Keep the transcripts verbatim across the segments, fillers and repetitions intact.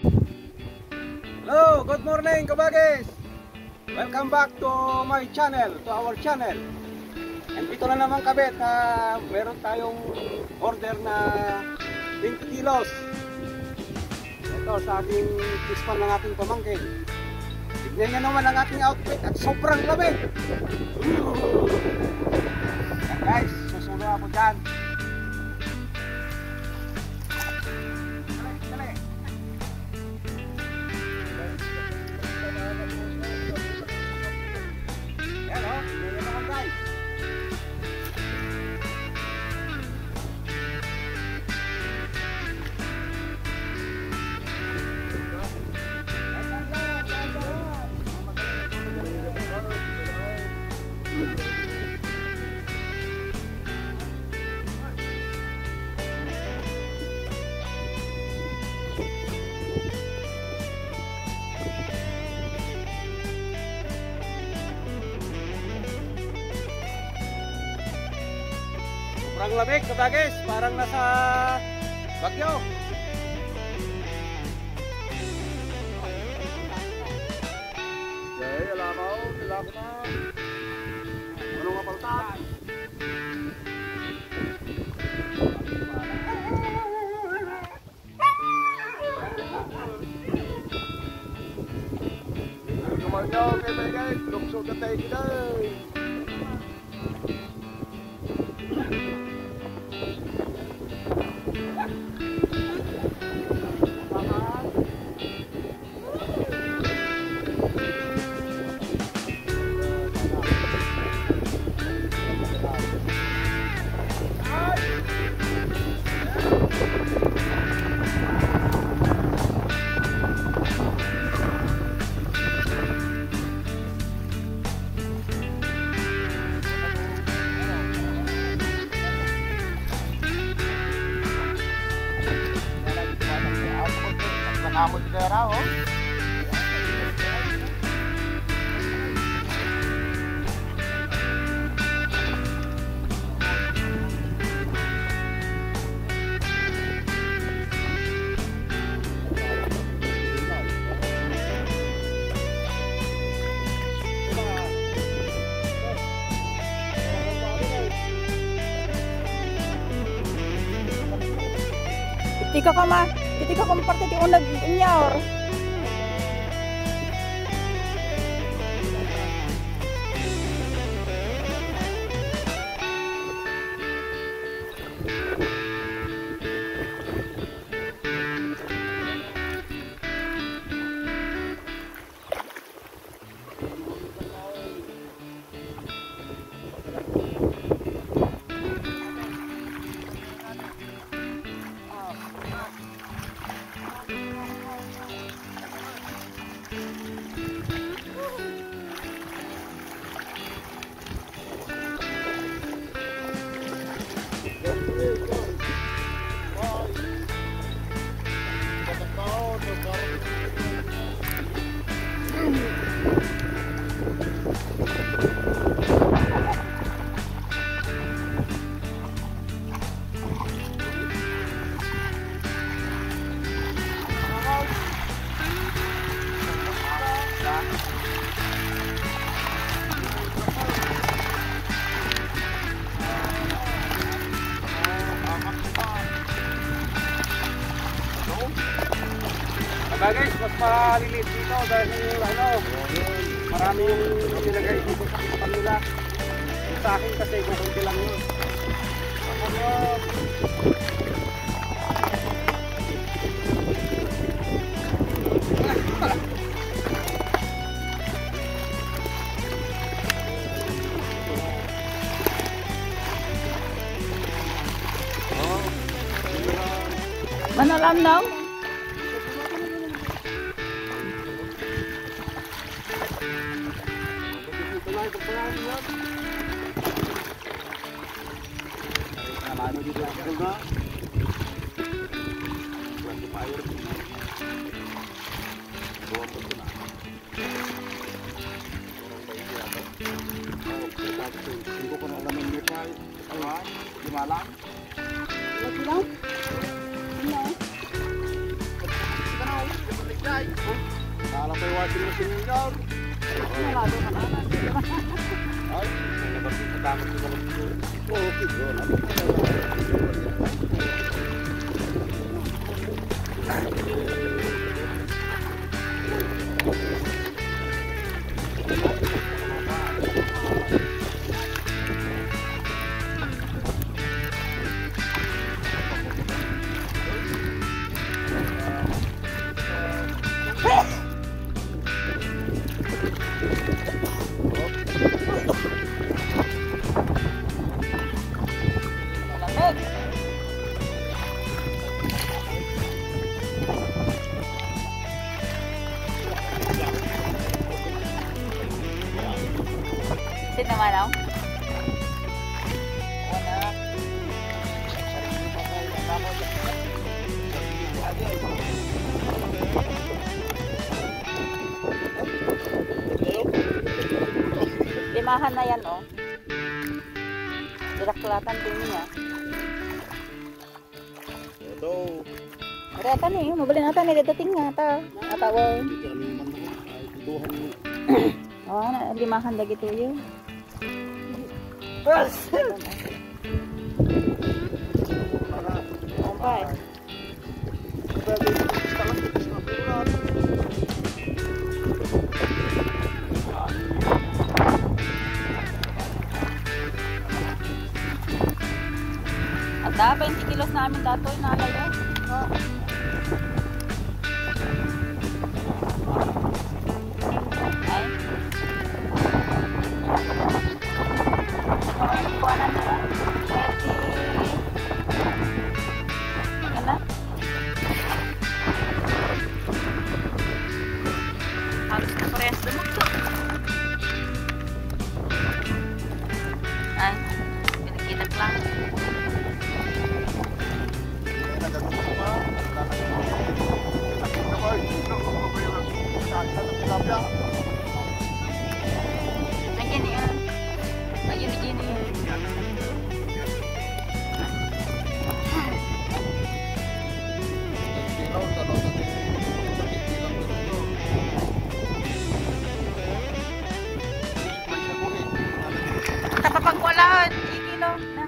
Hello, good morning kabagis! Welcome back to my channel, to our channel. And dito na naman kabit, uh, meron tayong order na twenty kilos. Ito sa ating pispan ng ating pamangkin. Tignan nyo naman ang ating outfit at sobrang lamig. Yan guys, susulo ako dyan. Sobrang lamig kabagis, parang nasa Bagyo. Okay, alamaw, tilapia na. Ano nga palta? Kumalyaw kayo ba guys, luksog ka tayo kita. Ngamot di daerah, oh. Ketika kamu, ketika kamu partai di undag nyaur. Guys, mas maliliit dito dahil ano, marami yung nilagay dito sa kanila. Sa akin kasi kukunti lang yun. Ako yun. Manalam daw? Hindi ko na alam yung lipay. Lima lang? Lima lang? Lima? Ito na. senior. Malado ka na. Ay, nagpapakot ko lang ito. Okay, bro. Sit naman ako. Limahan na yan, oh. Diraklatan din niya. Ito. Rata ni, mabali natin ni dating nga ta. Atawa. Oh, na limahan lagi to yun. Ompay. Ada twenty kilos namin datoy na alayo. Oh. Ay. Kuanan na. Ano? Harus na parehas dumugto. Ay, pinagkita lang. Nandiyan yan. Ayun, ayun, ayun. Tapapagwalaan. Kikilo. Na.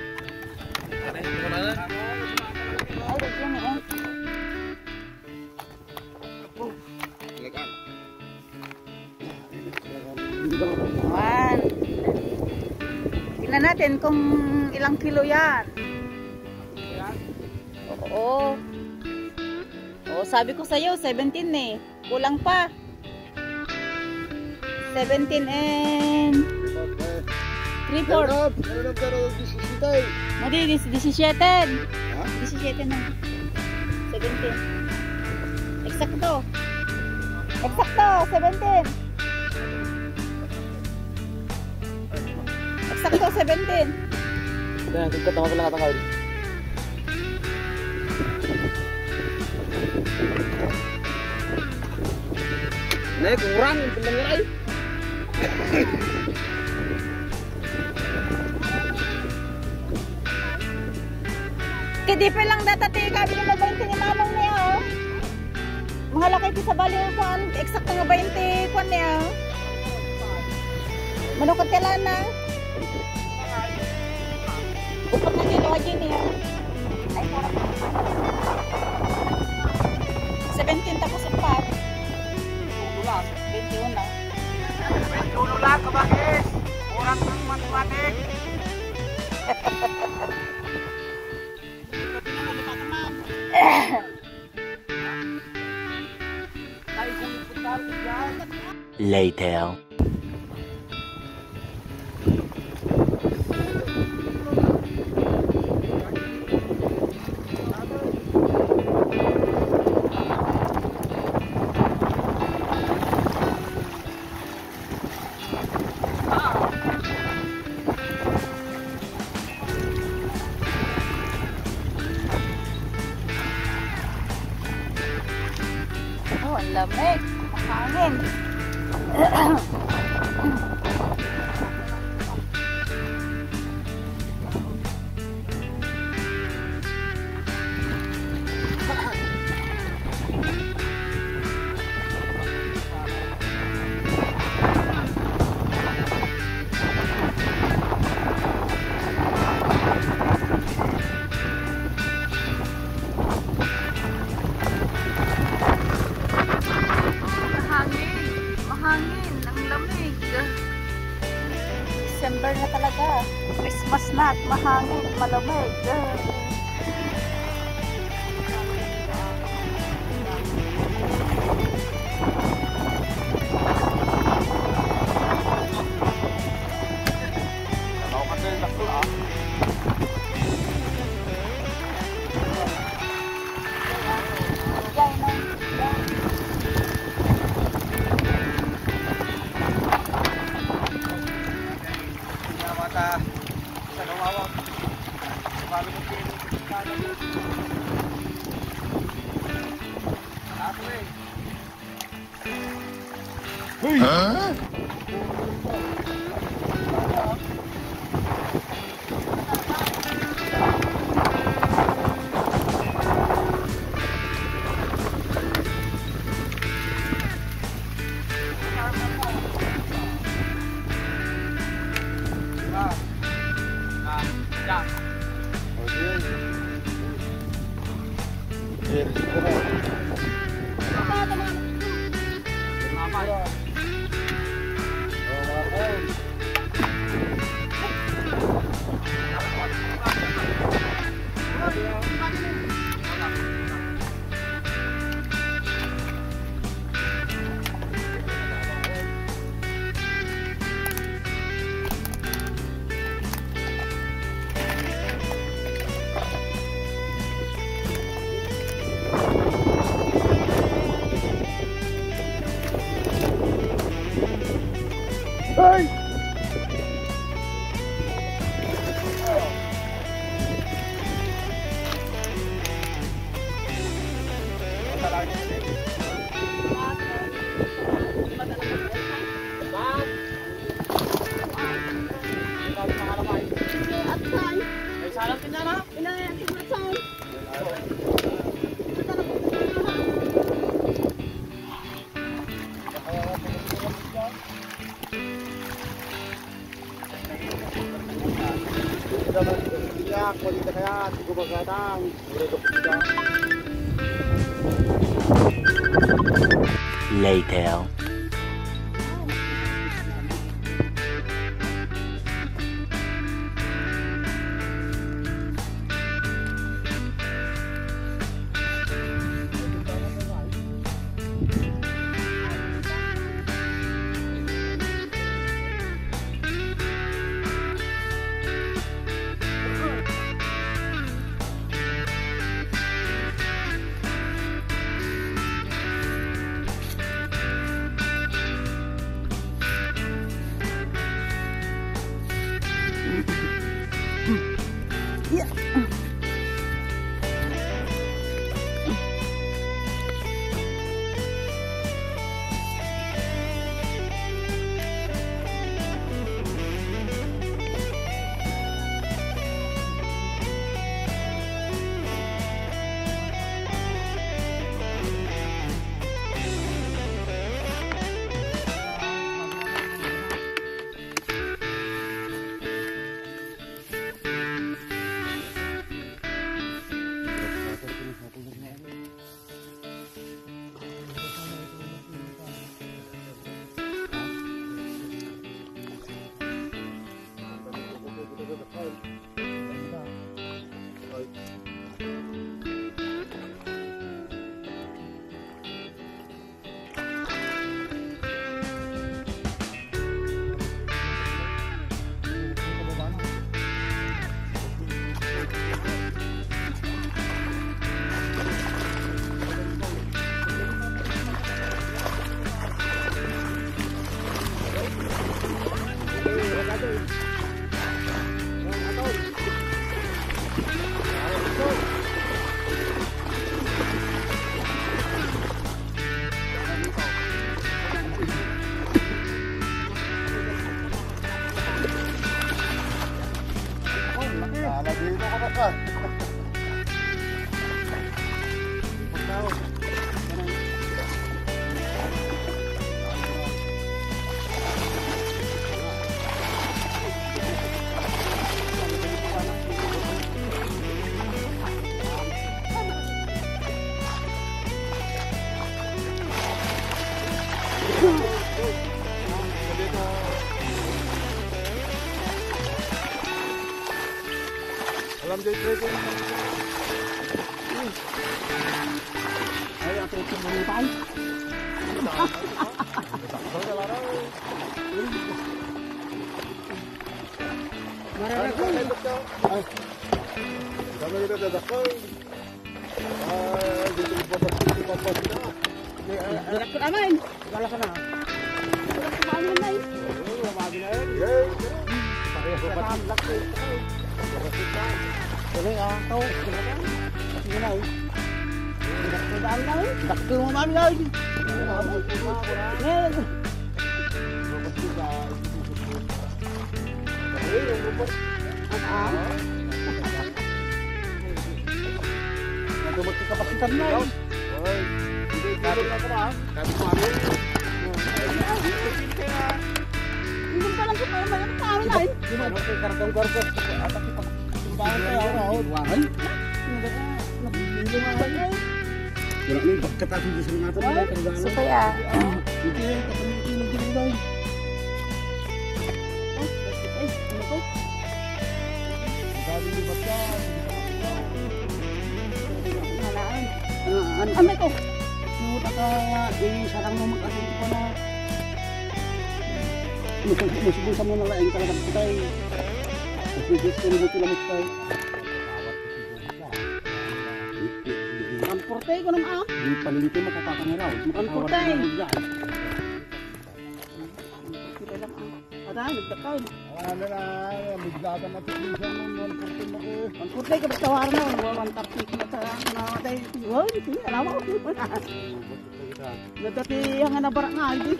Ay, nandiyan yan. Ayan. Tingnan natin kung ilang kilo yan. Oo. Oo, sabi ko sa'yo, seventeen eh. Kulang pa. seventeen and three fourths. Madi, seventeen. seventeen na. seventeen. Eksakto. Eksakto, seventeen. Eksakto, seventeen. Kaya, katawa ko lang katangawin. Nah, kurang bener ay. Kedipe lang data ti kami na twenty ni mamong niya oh. Mahalakay ti sa bali kuan eksakto nga twenty kuan niya. Manukot ka lang na. Upat na kilo aja niya. Ay, kurang. seventeen tapos empat. Ulang, twenty-one na. twenty-one lang, kabakis. Kurang ng matematik. Later. Oh, ang lamig. Makangin. Labas na at mahangin, malamig. Eh. Huh? Later. Alam dyan ito. Ay, ato ito muna tayo. Mararag. Kami kita dadakay. Ah, dito ko pa pa pa na. Anak ko naman. Wala ka na. Wala ka ba naman ay? Wala magi na yan. Yay. Pareho pa pa. Tuloy ah, tao. Sige na eh. Dakto daan na eh. Dakto mo mami na eh. Ngayon. Ah? Nagumot ka kapasitan na eh. Oy. Hindi ka na ka ba? Sabi ko ano? Hindi pa lang ko para may ano kami na eh. Di ba? Okay, kargong-gargo. Atak kita. Simbahan kayo. Ano? Buwangan? Hindi mo ba na eh. Wala na yung pagkatasin dito sa mga ito. Supay ah. Hindi eh. Kapag-inog-inog daw. Ay, ano ko? Sabi ni Bakya. Halaan. Ano? Ano ito? Nuta ka. Eh, sarang mo mag-asin ko na. Musibong sa muna laing talagang kita eh. Musibong sa muna sila mo tayo. Ang porte ko naman ah. Di palilito mo kapapangiraw. Ang porte. Kita lang ah. Ada, nagdakaw. Ano na, bigdata matikisan mo. Ang porte mo ko. Ang porte ko batawar na. Walang tapik na sa namatay. Wow, hindi. Alam mo. Nadati ang nabarak nga. Hindi.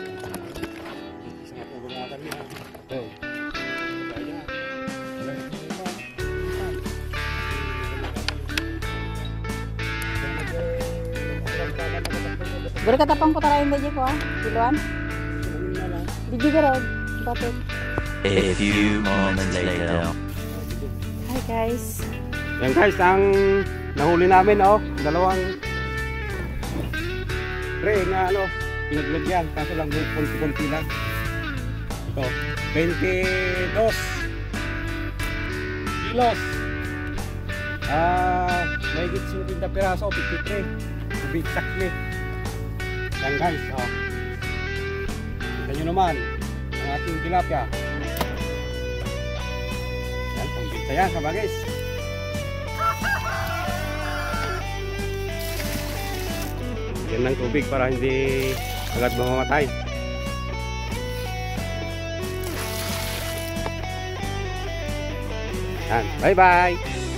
Beri katapang ko tarayin dyan ko ah. Kiluan. Biji ka rin. Batot. A few moments later. Hi guys. Yan guys, ang nahuli namin oh. Dalawang pre na ano. Naglag yan. Kaso lang konti-konti lang. Ito. twenty-two kilos. Ah, may higit fifty piraso. fifty-three. To be exactly. Yan guys, oh. Kita nyo naman ang ating tilapia. Yan, pang-binta yan sa bagis. Yan ng tubig para hindi agad mamamatay. Yan, bye bye!